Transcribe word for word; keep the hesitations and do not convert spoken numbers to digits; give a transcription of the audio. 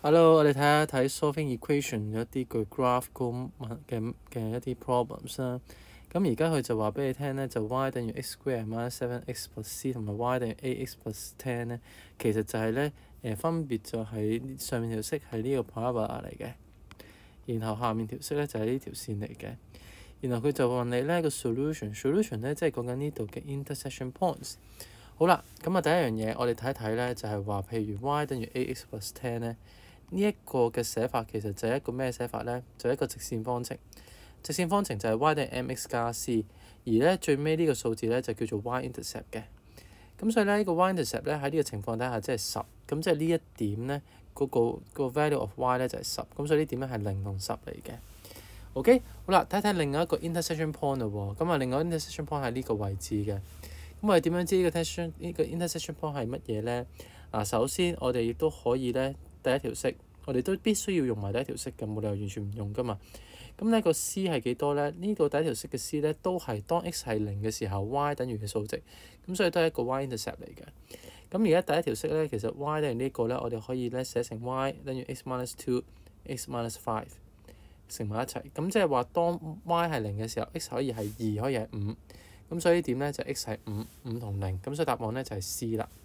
Hello，我哋睇一睇 solving equation 有一啲句 graph 嘅嘅一啲 problems 啦。咁而家佢就話俾你聽咧，就 y 等於 x square minus seven x plus c 同埋 y 等於 ax plus ten 咧，其實就係咧誒分別就係上面條式係呢個 parabola 嚟嘅，然後下面條式咧就係呢條線嚟嘅。然後佢就問你咧個 solution，solution 咧即係講緊呢度嘅 intersection points。好啦，咁啊第一樣嘢我哋睇一睇咧，就係話譬如 y 等於 ax plus ten 咧。呢一個嘅寫法其實就係一個咩寫法咧？就係、一個直線方程。直線方程就係 y 等於 mx 加 c， 而咧最尾呢個數字咧就叫做 y-intercept 嘅。咁所以咧呢、呢個 y-intercept 咧喺呢個情況底下即係十，咁即係呢一點咧嗰、嗰個、嗰個 value of y 咧就係十，咁所以呢點咧係零同十嚟嘅。OK， 好啦，睇睇另外一個 intersection point 嘞喎。咁啊，另外一個 intersection point 喺呢個位置嘅。咁我哋點樣知呢個 intersection 呢個 intersection point 係乜嘢咧？嗱，首先我哋亦都可以咧。第一條式，我哋都必須要用埋第一條式嘅，冇理由完全唔用噶嘛。咁呢個 c 係幾多咧？呢度第一條式嘅 c 咧都係當 x 係零嘅時候 y 等於嘅數值，咁所以都係一個 y-intercept 嚟嘅。咁而家第一條式咧，其實 y 等於呢個咧，我哋可以咧寫成 y 等於 x minus two，x minus five 乘埋一齊。咁即係話當 y 係零嘅時候 ，x 可以係二，可以係五。咁所以點咧就 x 係五，五同零。咁所以答案咧就係 c 啦。